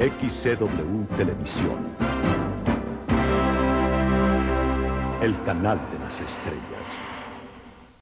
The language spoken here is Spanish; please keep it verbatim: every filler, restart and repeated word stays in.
X C W Televisión. El canal de las estrellas.